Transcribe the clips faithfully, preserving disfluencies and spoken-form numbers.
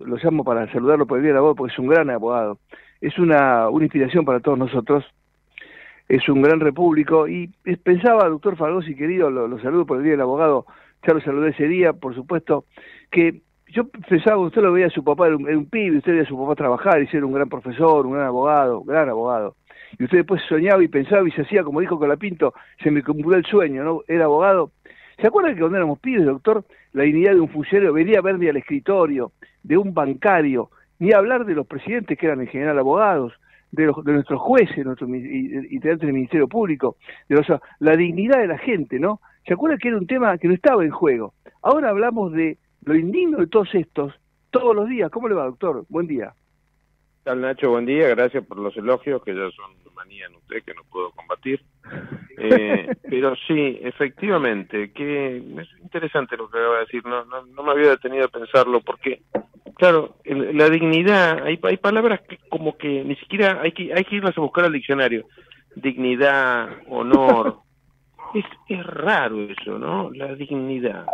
lo llamo para saludarlo por el día del abogado, porque es un gran abogado, es una, una inspiración para todos nosotros, es un gran repúblico, y pensaba, doctor Falgosi, querido, lo, lo saludo por el día del abogado, ya lo saludé ese día, por supuesto, que yo pensaba, usted lo veía a su papá, era un, era un pibe, usted veía a su papá trabajar y ser un gran profesor, un gran abogado, un gran abogado, y usted después soñaba y pensaba y se hacía, como dijo Colapinto, se me cumplió el sueño, ¿no? Era abogado. ¿Se acuerda que cuando éramos pibes, doctor, la dignidad de un funcionario venía a verme al escritorio, de un bancario, ni a hablar de los presidentes que eran en general abogados, de, los, de nuestros jueces, nuestros integrantes del Ministerio Público, de los, la dignidad de la gente, ¿no? ¿Se acuerda que era un tema que no estaba en juego? Ahora hablamos de lo indigno de todos estos, todos los días. ¿Cómo le va, doctor? Buen día. ¿Qué tal, Nacho? Buen día, gracias por los elogios, que ya son manía en usted, que no puedo combatir. Eh, pero sí, efectivamente, que es interesante lo que acaba de decir, no, no, no me había detenido a pensarlo, porque, claro, el, la dignidad, hay, hay palabras que como que ni siquiera hay que, hay que irlas a buscar al diccionario. Dignidad, honor, es, es raro eso, ¿no? La dignidad.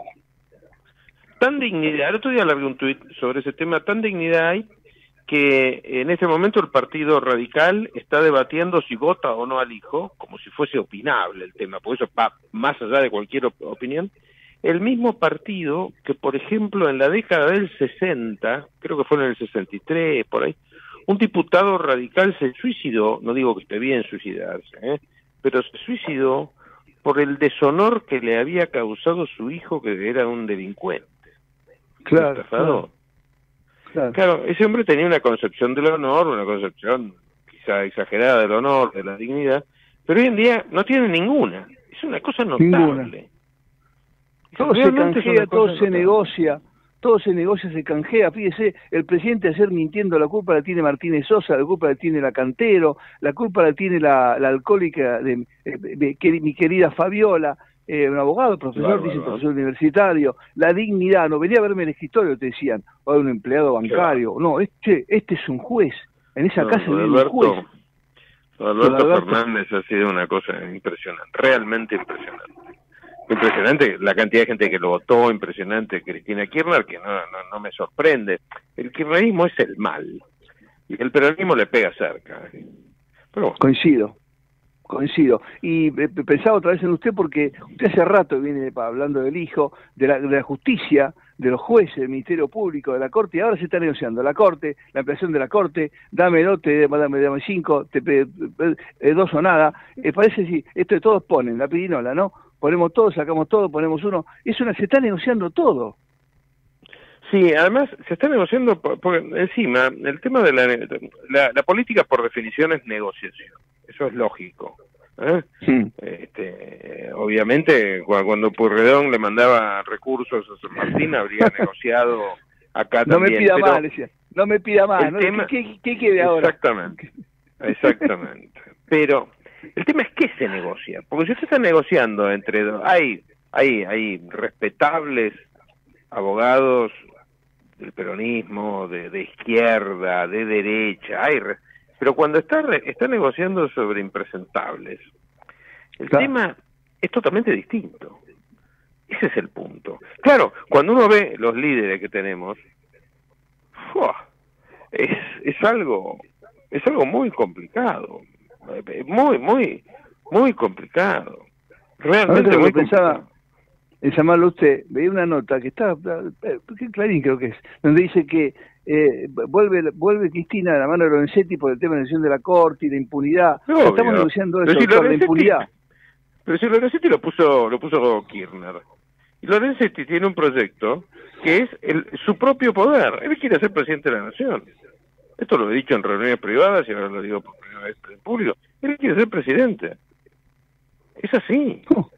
Tan dignidad, el otro día largué un tuit sobre ese tema, tan dignidad hay que en este momento el Partido Radical está debatiendo si vota o no al hijo, como si fuese opinable el tema, porque eso va más allá de cualquier op opinión. El mismo partido que, por ejemplo, en la década del sesenta, creo que fue en el sesenta y tres, por ahí, un diputado radical se suicidó, no digo que esté bien suicidarse, ¿eh? pero se suicidó por el deshonor que le había causado su hijo, que era un delincuente. Claro, claro. Claro. claro, ese hombre tenía una concepción del honor, una concepción quizá exagerada del honor, de la dignidad, pero hoy en día no tiene ninguna. Es una cosa notable. Ninguna. Todo se canjea, todo se notable. negocia, todo se negocia, se canjea. Fíjese, el presidente ayer mintiendo, la culpa la tiene Martínez Sosa, la culpa la tiene la Cantero, la culpa la tiene la, la alcohólica de, de, de, de mi querida Fabiola. Eh, un abogado, profesor, dice profesor universitario, la dignidad, no venía a verme en el escritorio, te decían, o un empleado bancario, no, este, este es un juez, en esa no, casa vive un Alberto, juez. Alberto, Alberto Fernández ha sido una cosa impresionante, realmente impresionante. Impresionante la cantidad de gente que lo votó, impresionante Cristina Kirchner, que no, no, no me sorprende. El kirchnerismo es el mal, y el peronismo le pega cerca. Pero bueno. Coincido. Coincido. Y eh, pensaba otra vez en usted porque usted hace rato viene hablando del hijo, de la, de la justicia, de los jueces, del Ministerio Público, de la Corte, y ahora se está negociando la Corte, la ampliación de la Corte, dámelo, te dame, dame cinco, te, eh, eh, dos o nada. Eh, parece si esto de todos ponen, la pirinola, ¿no? Ponemos todo, sacamos todo, ponemos uno. Es una, se está negociando todo. Sí, además se está negociando, por, por encima, el tema de la, la, la política por definición es negociación. Eso es lógico. ¿eh? Sí. Este, obviamente, cuando Pueyrredón le mandaba recursos a San Martín, habría negociado acá no también. Me pida pero más, decía. No me pida más. ¿no? Tema, ¿Qué, qué, qué quiere ahora? Exactamente. Exactamente. Pero el tema es qué se negocia. Porque si usted está negociando entre dos, hay, hay, hay respetables abogados del peronismo, de, de izquierda, de derecha, hay pero cuando está está negociando sobre impresentables, el claro. tema es totalmente distinto. Ese es el punto. Claro, cuando uno ve los líderes que tenemos, ¡fua! es es algo es algo muy complicado, muy muy muy complicado, realmente muy pensaba complicado. En llamarlo usted, veía una nota que está, Clarín creo que es, donde dice que eh, vuelve vuelve Cristina de la mano de Lorenzetti por el tema de la elección de la Corte y la impunidad. No, estamos negociando eso, si doctor, la impunidad. Pero si Lorenzetti lo puso, lo puso Kirchner. Y Lorenzetti tiene un proyecto que es el, su propio poder. Él quiere ser presidente de la Nación. Esto lo he dicho en reuniones privadas y ahora lo digo por primera vez en público. Él quiere ser presidente. Es así. Oh.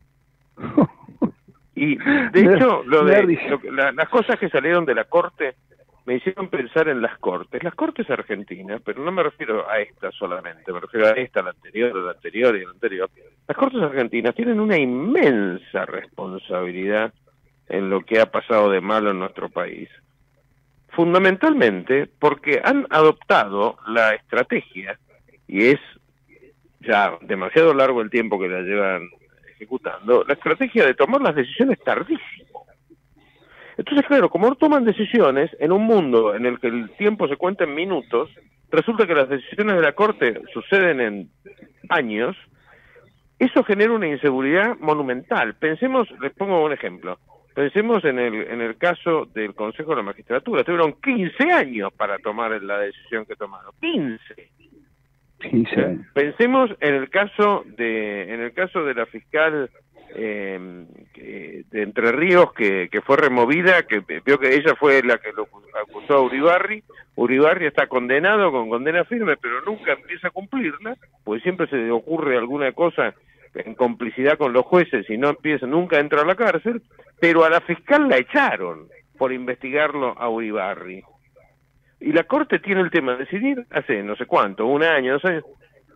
Y de hecho, lo de lo, la, las cosas que salieron de la Corte me hicieron pensar en las Cortes. Las Cortes argentinas, pero no me refiero a esta solamente, me refiero a esta, la anterior, la anterior y la anterior. Las Cortes argentinas tienen una inmensa responsabilidad en lo que ha pasado de malo en nuestro país. Fundamentalmente porque han adoptado la estrategia, y es ya demasiado largo el tiempo que la llevan ejecutando, la estrategia de tomar las decisiones tardísimo. Entonces, claro, como no toman decisiones, en un mundo en el que el tiempo se cuenta en minutos, resulta que las decisiones de la Corte suceden en años. Eso genera una inseguridad monumental. Pensemos, les pongo un ejemplo, pensemos en el en el caso del Consejo de la Magistratura. Tuvieron quince años para tomar la decisión que tomaron. quince. quince años. Pensemos en el caso de en el caso de la fiscal eh, que, de Entre Ríos que, que fue removida, que vio que ella fue la que lo acusó a Uribarri. Uribarri está condenado con condena firme, pero nunca empieza a cumplirla, porque siempre se le ocurre alguna cosa en complicidad con los jueces y no empieza, nunca entra a la cárcel, pero a la fiscal la echaron por investigarlo a Uribarri. Y la Corte tiene el tema de decidir hace no sé cuánto, un año, dos años.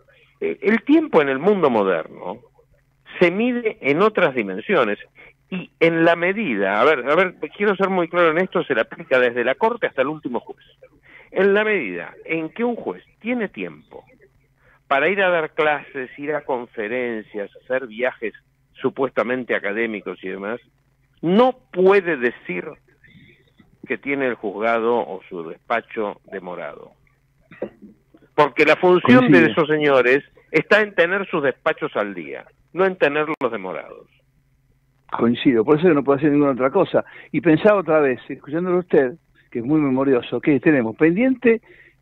El tiempo en el mundo moderno se mide en otras dimensiones y en la medida, a ver, a ver, quiero ser muy claro en esto, se le aplica desde la Corte hasta el último juez. En la medida en que un juez tiene tiempo para ir a dar clases, ir a conferencias, hacer viajes supuestamente académicos y demás, no puede decir que tiene el juzgado o su despacho demorado. Porque la función Coincide. de esos señores está en tener sus despachos al día, no en tenerlos demorados. Coincido, por eso no puedo hacer ninguna otra cosa. Y pensaba otra vez, escuchándolo a usted, que es muy memorioso, que tenemos pendiente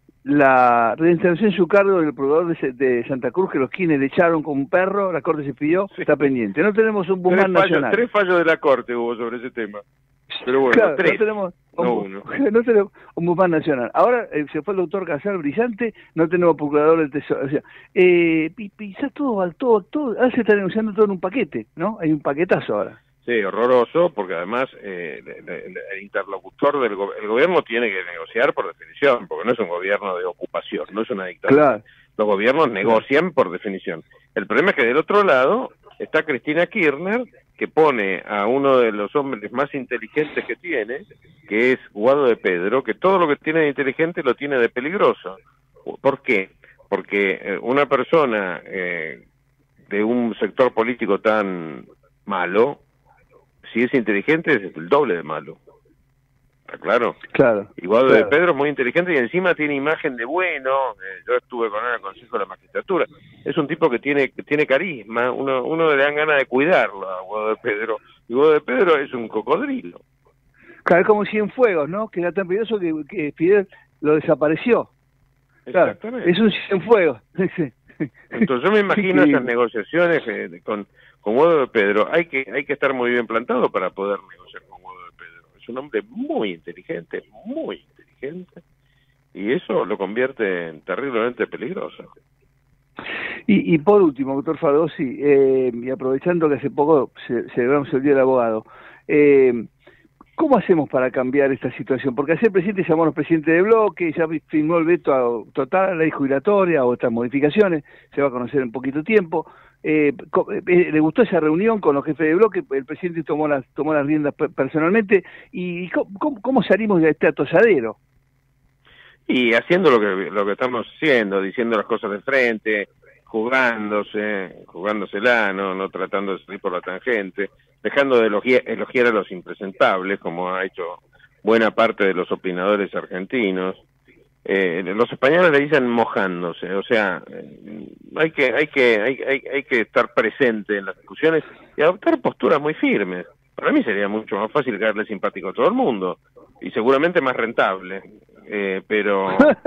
la reinstalación en su cargo del procurador de, de Santa Cruz, que los quienes le echaron como un perro, la Corte se pidió, sí. Está pendiente. No tenemos un Bumán nacional. Tres fallos de la Corte hubo sobre ese tema. Pero bueno, claro, tres. No tenemos, no un, uno. No tenemos un Bumán nacional. Ahora eh, se fue el doctor Casal brillante, no tenemos procurador del Tesoro. O sea, eh, quizás todo, todo, todo, ahora se está negociando todo en un paquete, ¿no? Hay un paquetazo ahora. Sí, horroroso, porque además eh, el, el, el interlocutor del go el gobierno tiene que negociar por definición, porque no es un gobierno de ocupación, no es una dictadura. Claro. Los gobiernos negocian por definición. El problema es que del otro lado está Cristina Kirchner, que pone a uno de los hombres más inteligentes que tiene, que es Guado de Pedro, que todo lo que tiene de inteligente lo tiene de peligroso. ¿Por qué? Porque una persona eh, de un sector político tan malo, si es inteligente es el doble de malo. ¿Está claro? Claro. Y Guado claro. de Pedro es muy inteligente y encima tiene imagen de bueno. Eh, yo estuve con él en el Consejo de la Magistratura. Es un tipo que tiene que tiene carisma. Uno uno le dan ganas de cuidarlo a Guado de Pedro. Y Guado de Pedro es un cocodrilo. Claro, es como Cienfuegos, ¿no? Que era tan peligroso que, que Fidel lo desapareció. Claro, exactamente. Es un Cienfuegos. Entonces yo me imagino esas negociaciones eh, con con Guado de Pedro. Hay que hay que estar muy bien plantado para poder negociar con Guado de Pedro. Es un hombre muy inteligente, muy inteligente, y eso lo convierte en terriblemente peligroso. Y, y por último, doctor Fardozzi, eh, y aprovechando que hace poco ce celebramos el Día del Abogado, eh, ¿cómo hacemos para cambiar esta situación? Porque ayer el presidente llamó a los presidentes de bloque, ya firmó el veto a, total a la ley jubilatoria o otras modificaciones, se va a conocer en poquito tiempo. Eh, ¿Le gustó esa reunión con los jefes de bloque? El presidente tomó las tomó las riendas personalmente. ¿Y cómo, cómo salimos de este atosadero? Y haciendo lo que lo que estamos haciendo, diciendo las cosas de frente, jugándose, jugándosela, no, no tratando de salir por la tangente, dejando de elogiar, elogiar a los impresentables, como ha hecho buena parte de los opinadores argentinos. Eh, los españoles le dicen mojándose, o sea, eh, hay que hay que hay, hay, hay que estar presente en las discusiones y adoptar posturas muy firmes. Para mí sería mucho más fácil caerle simpático a todo el mundo y seguramente más rentable, eh, pero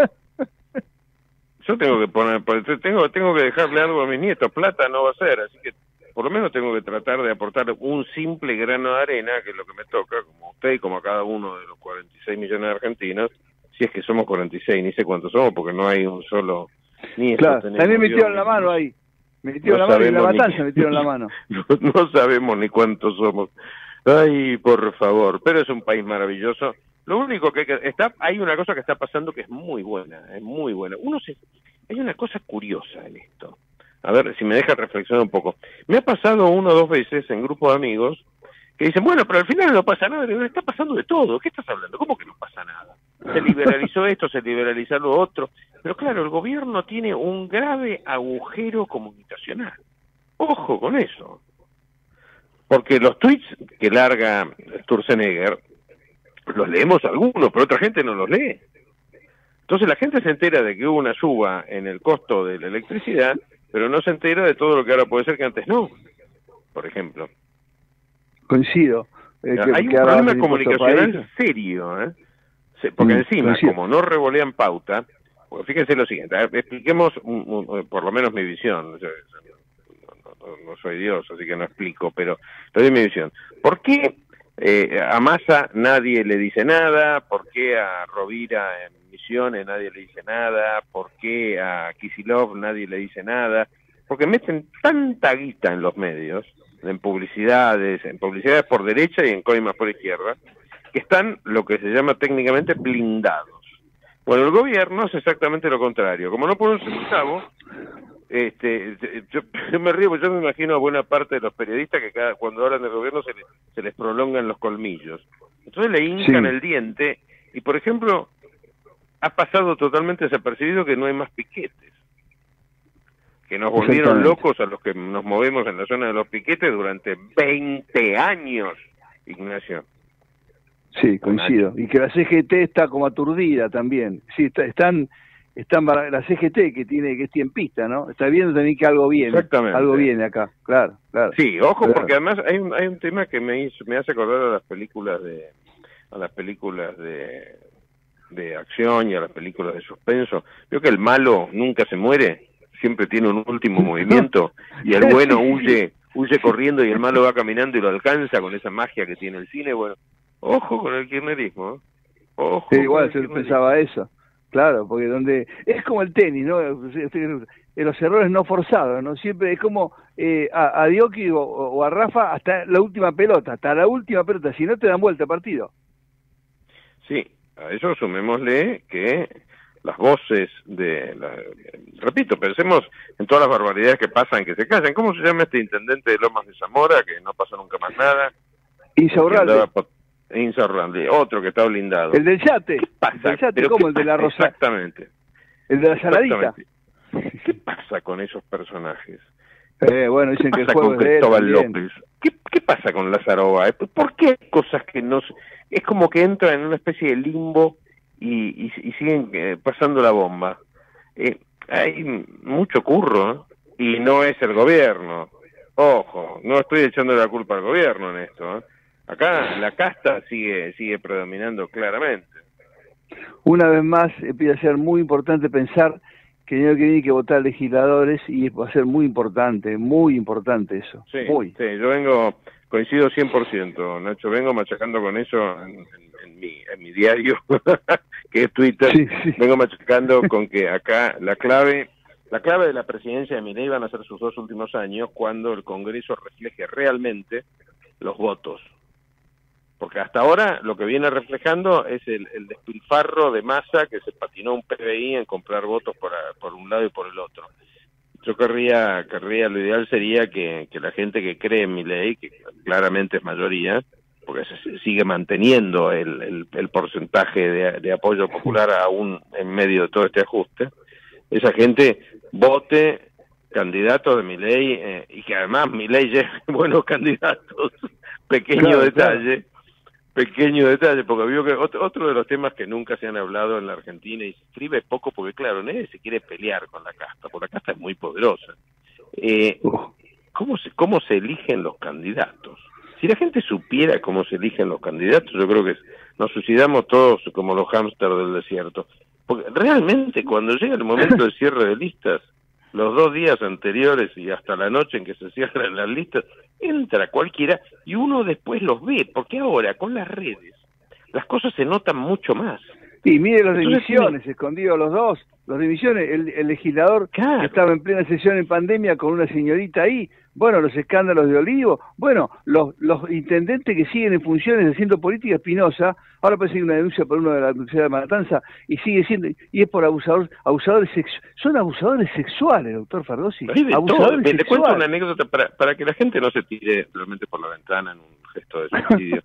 yo tengo que poner, tengo tengo que dejarle algo a mis nietos, plata no va a ser, así que por lo menos tengo que tratar de aportar un simple grano de arena, que es lo que me toca, como usted y como a cada uno de los cuarenta y seis millones de argentinos. Si es que somos cuarenta y seis, ni sé cuántos somos, porque no hay un solo... Ni claro, también metieron la mano ahí. Metieron la mano y la matanza metieron la mano. No, no sabemos ni cuántos somos. Ay, por favor. Pero es un país maravilloso. Lo único que, que está... Hay una cosa que está pasando que es muy buena, es muy buena. Uno se... Hay una cosa curiosa en esto. A ver, si me deja reflexionar un poco. Me ha pasado una o dos veces en grupo de amigos que dicen, bueno, pero al final no pasa nada. Le está pasando de todo. ¿Qué estás hablando? ¿Cómo que no pasa nada? Se liberalizó esto, se liberalizó lo otro. Pero claro, el gobierno tiene un grave agujero comunicacional. Ojo con eso. Porque los tweets que larga Sturzenegger los leemos algunos, pero otra gente no los lee. Entonces la gente se entera de que hubo una suba en el costo de la electricidad, pero no se entera de todo lo que ahora puede ser que antes no, por ejemplo. Coincido. Eh, que, Hay que un problema comunicacional serio, ¿eh? Porque mm, encima, coincido. Como no revolean pauta, pues fíjense lo siguiente, expliquemos un, un, por lo menos mi visión. Yo, yo no, no, no soy Dios, así que no explico, pero le doy mi visión. ¿Por qué eh, a Massa nadie le dice nada? ¿Por qué a Rovira en Misiones nadie le dice nada? ¿Por qué a Kicillof nadie le dice nada? Porque meten tanta guita en los medios, en publicidades, en publicidades por derecha y en coimas por izquierda, que están lo que se llama técnicamente blindados. Bueno, el gobierno es exactamente lo contrario. Como no pone un centavo, este, yo, yo me río, porque yo me imagino a buena parte de los periodistas que cada, cuando hablan del gobierno se les, se les prolongan los colmillos. Entonces le hincan sí. el diente y, por ejemplo, ha pasado totalmente desapercibido que no hay más piquetes. Que nos volvieron locos a los que nos movemos en la zona de los piquetes durante veinte años, Ignacio. Sí, coincido. Y que la C G T está como aturdida también. Sí, está, están, están la C G T que tiene que es tiempista, ¿no? Está viendo también que algo viene. Exactamente. Algo viene acá, claro, claro. Sí, ojo, claro. Porque además hay un, hay un tema que me hizo, me hace acordar a las películas de, a las películas de, de acción y a las películas de suspenso. Veo que el malo nunca se muere, siempre tiene un último movimiento y el bueno huye, huye corriendo y el malo va caminando y lo alcanza con esa magia que tiene el cine. Bueno, ojo con el kirchnerismo, ¿eh? Ojo. Sí, igual yo pensaba eso, claro, porque donde es como el tenis, ¿no? Los errores no forzados, ¿no? Siempre es como eh, a, a Dioki o, o a Rafa hasta la última pelota, hasta la última pelota, si no te dan vuelta el partido. Sí, a eso sumémosle que las voces de, la, repito, pensemos en todas las barbaridades que pasan, que se callan. ¿Cómo se llama este intendente de Lomas de Zamora, que no pasa nunca más nada? Insaurralde. Insaurralde, otro que está blindado. El del yate. ¿Qué pasa? El del yate, ¿cómo? El de la Rosa. Exactamente. El de la saladita. ¿Qué pasa con esos personajes? Eh, bueno, dicen ¿Qué que el pasa juego con Cristóbal López? ¿Qué, ¿Qué pasa con Lazaroba? ¿Por qué hay cosas que no... Es como que entran en una especie de limbo y, y, y siguen eh, pasando la bomba. Eh, hay mucho curro, ¿eh? Y no es el gobierno. Ojo, no estoy echando la culpa al gobierno en esto, ¿eh? Acá la casta sigue sigue predominando claramente. Una vez más empieza a ser muy importante pensar que no tiene que votar legisladores y va a ser muy importante, muy importante eso. Sí, muy. sí, yo vengo, coincido cien por ciento, Nacho, vengo machacando con eso en, en, en, mi, en mi diario, que es Twitter, sí, sí. Vengo machacando con que acá la clave, la clave de la presidencia de Milei van a ser sus dos últimos años cuando el Congreso refleje realmente los votos. Porque hasta ahora lo que viene reflejando es el, el despilfarro de Massa que se patinó un P B I en comprar votos por, a, por un lado y por el otro. Yo querría, querría lo ideal sería que, que la gente que cree en Milei, que claramente es mayoría, porque se sigue manteniendo el, el, el porcentaje de, de apoyo popular aún en medio de todo este ajuste, esa gente vote candidatos de Milei eh, y que además Milei lleve buenos candidatos. Pequeño claro, detalle. Claro. Pequeño detalle, porque veo que otro, otro de los temas que nunca se han hablado en la Argentina y se escribe poco porque, claro, nadie se quiere pelear con la casta, porque la casta es muy poderosa. Eh, ¿cómo, se, ¿Cómo se eligen los candidatos? Si la gente supiera cómo se eligen los candidatos, yo creo que nos suicidamos todos como los hámsters del desierto. Porque realmente cuando llega el momento del cierre de listas, los dos días anteriores y hasta la noche en que se cierran las listas, entra cualquiera y uno después los ve, porque ahora con las redes las cosas se notan mucho más. Sí, mire los dimisiones, tiene... escondidos los dos, los dimisiones, el, el legislador claro. que estaba en plena sesión en pandemia con una señorita ahí, bueno, los escándalos de Olivo, bueno, los los intendentes que siguen en funciones haciendo política Espinosa, ahora parece que hay una denuncia por uno de la Universidad de Matanza, y sigue siendo, y es por abusador, abusadores sexuales, son abusadores sexuales, doctor Fardossi, abusadores sexuales. Le cuento una anécdota para, para que la gente no se tire realmente por la ventana en un gesto de suicidio.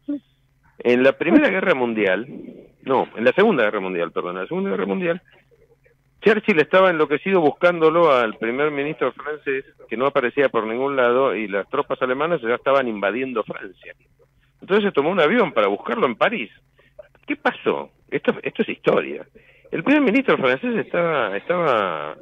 En la Primera Guerra Mundial, no, en la Segunda Guerra Mundial, perdón, en la Segunda Guerra Mundial, Churchill estaba enloquecido buscándolo al primer ministro francés, que no aparecía por ningún lado, y las tropas alemanas ya estaban invadiendo Francia. Entonces se tomó un avión para buscarlo en París. ¿qué pasó? Esto, esto es historia. El primer ministro francés estaba, estaba,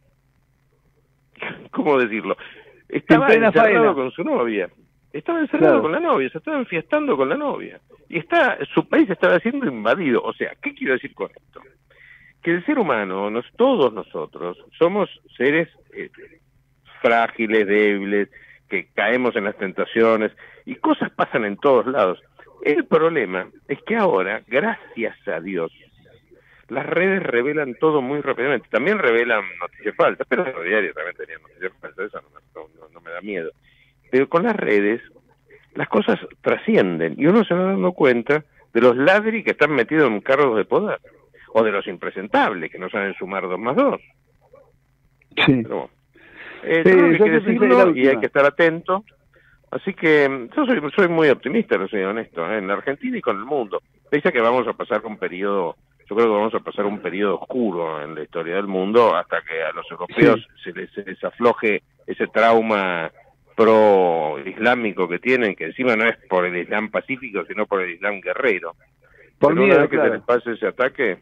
¿cómo decirlo? Estaba encerrado faena. con su novia. Estaba encerrado claro. con la novia, se estaba enfiestando con la novia. Y está, su país estaba siendo invadido. O sea, ¿qué quiero decir con esto? Que el ser humano, nos, todos nosotros, somos seres eh, frágiles, débiles, que caemos en las tentaciones, y cosas pasan en todos lados. El problema es que ahora, gracias a Dios, las redes revelan todo muy rápidamente. También revelan noticias falsas, pero los diarios también tenían noticias falsas, eso no, no, no me da miedo. Pero con las redes, las cosas trascienden, y uno se va dando cuenta de los ladri que están metidos en cargos de poder, o de los impresentables, que no saben sumar dos más dos. Sí. Pero, eh, sí, hay que decirlo, y hay que estar atento. Así que yo soy, soy muy optimista, no soy honesto, ¿eh? En la Argentina y con el mundo. Dice que vamos a pasar un periodo, yo creo que vamos a pasar un periodo oscuro en la historia del mundo hasta que a los europeos sí. se, les, se les afloje ese trauma pro-islámico que tienen, que encima no es por el Islam pacífico, sino por el Islam guerrero. Por Pero miedo, una vez que claro. se les pase ese ataque,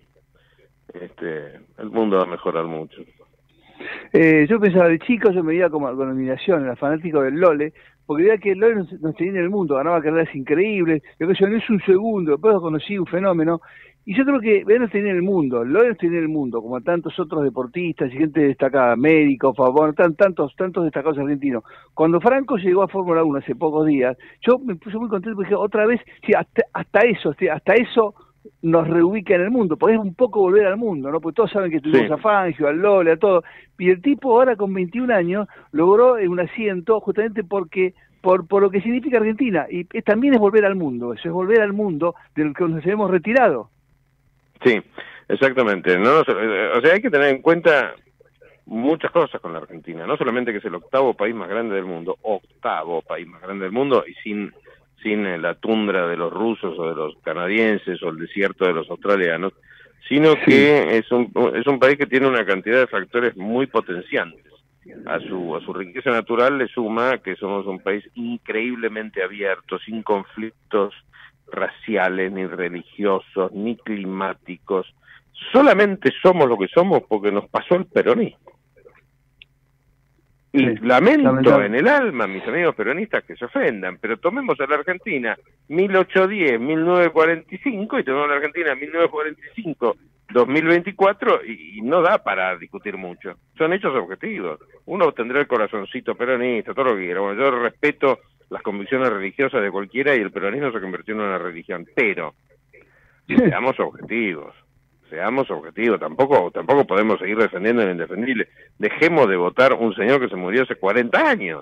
este, el mundo va a mejorar mucho. Eh, yo pensaba de chico, yo me veía como con admiración, era fanático del Lole, porque veía que el Lole nos, nos tenía en el mundo, ganaba carreras increíbles, yo que no es un segundo, después conocí un fenómeno, y yo creo que él nos tenía en el mundo, el Lole nos tenía en el mundo, como tantos otros deportistas y gente destacada, médicos, favor, tan, tantos, tantos destacados argentinos. Cuando Franco llegó a Fórmula uno hace pocos días, yo me puse muy contento porque otra vez, sí, hasta, hasta eso, hasta eso nos reubica en el mundo, podés un poco volver al mundo, ¿no? Porque todos saben que tuvimos sí. a Fangio, al Lole, a todo, y el tipo ahora con veintiún años logró un asiento justamente porque por por lo que significa Argentina, y es, también es volver al mundo, eso es volver al mundo del que nos hemos retirado. Sí, exactamente, no, o sea, hay que tener en cuenta muchas cosas con la Argentina, no solamente que es el octavo país más grande del mundo, octavo país más grande del mundo, y sin sin la tundra de los rusos o de los canadienses o el desierto de los australianos, sino sí. que es un es un país que tiene una cantidad de factores muy potenciantes. A su a su riqueza natural le suma que somos un país increíblemente abierto, sin conflictos raciales, ni religiosos, ni climáticos. Solamente somos lo que somos porque nos pasó el peronismo. Y sí, lamento en el alma, mis amigos peronistas, que se ofendan, pero tomemos a la Argentina mil ochocientos diez, mil novecientos cuarenta y cinco y tomemos a la Argentina mil novecientos cuarenta y cinco, dos mil veinticuatro y, y no da para discutir mucho. Son hechos objetivos. Uno tendrá el corazoncito peronista, todo lo que quiera. Bueno, yo respeto las convicciones religiosas de cualquiera y el peronismo se convirtió en una religión, pero seamos objetivos. Seamos objetivos, tampoco tampoco podemos seguir defendiendo lo indefendible. Dejemos de votar un señor que se murió hace cuarenta años.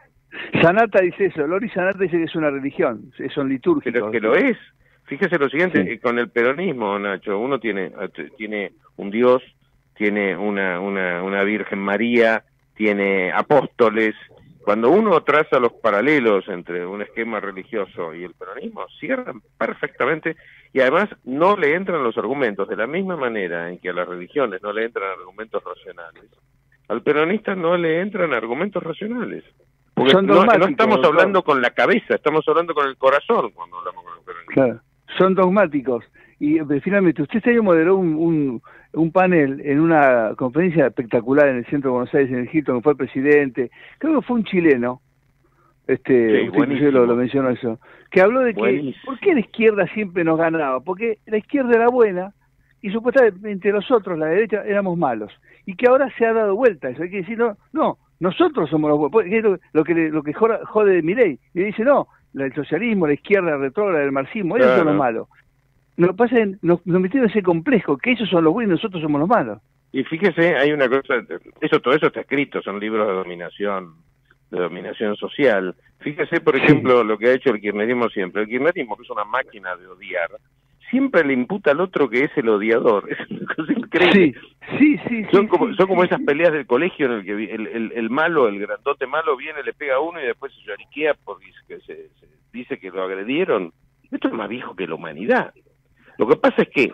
Sanata dice eso, Lori Sanata dice que es una religión, son litúrgicos. Pero que lo es. Fíjese lo siguiente, sí. con el peronismo, Nacho, uno tiene tiene un Dios, tiene una, una, una Virgen María, tiene apóstoles. Cuando uno traza los paralelos entre un esquema religioso y el peronismo, cierran perfectamente y además no le entran los argumentos, de la misma manera en que a las religiones no le entran argumentos racionales, al peronista no le entran argumentos racionales. Porque Son no, no estamos hablando con la cabeza, estamos hablando con el corazón cuando hablamos con el peronismo. Claro, son dogmáticos. Y finalmente, usted este año moderó un, un, un panel en una conferencia espectacular en el centro de Buenos Aires, en el Hilton, que fue el presidente, creo que fue un chileno, este, sí, usted lo, lo mencionó eso, que habló de que, buenísimo. ¿Por qué la izquierda siempre nos ganaba? Porque la izquierda era buena y supuestamente nosotros, la derecha, éramos malos. Y que ahora se ha dado vuelta eso, hay que decir, no, no nosotros somos los buenos, es lo, lo que, lo que jode de Milei, y dice, no, el socialismo, la izquierda retrógrada, el marxismo, ellos claro. son los malos. Lo que pasa es que nos, nos metieron en ese complejo, que ellos son los buenos y nosotros somos los malos. Y fíjese, hay una cosa, eso todo eso está escrito, son libros de dominación, de dominación social. Fíjese, por ejemplo, sí. lo que ha hecho el kirchnerismo siempre. El kirchnerismo, que es una máquina de odiar, siempre le imputa al otro que es el odiador. Es una cosa increíble. Sí, sí, sí. Son sí, como, sí, son como sí, esas peleas del colegio en el que el, el, el malo, el grandote malo, viene, le pega a uno y después se lloriquea porque se, se, se dice que lo agredieron. Esto es más viejo que la humanidad. Lo que pasa es que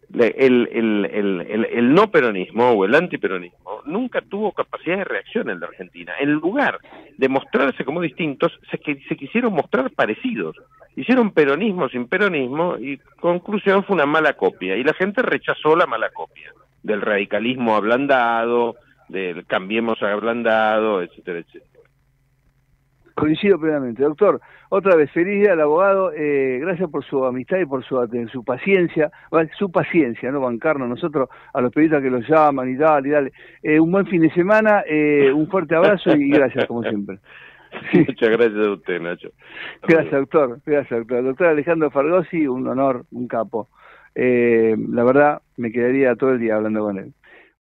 el, el, el, el, el no peronismo o el antiperonismo nunca tuvo capacidad de reacción en la Argentina. En lugar de mostrarse como distintos, se, se quisieron mostrar parecidos. Hicieron peronismo sin peronismo y conclusión fue una mala copia. Y la gente rechazó la mala copia del radicalismo ablandado, del cambiemos ablandado, etcétera, etcétera. Coincido plenamente. Doctor, otra vez, feliz día al abogado, eh, gracias por su amistad y por su, su paciencia, su paciencia, ¿no? Bancarnos nosotros, a los periodistas que los llaman y dale, y dale. Eh, un buen fin de semana, eh, un fuerte abrazo y gracias, como siempre. Sí. Muchas gracias a usted, Nacho. Gracias, doctor, gracias, doctor. Doctor Alejandro Fargosi, un honor, un capo. Eh, la verdad, me quedaría todo el día hablando con él.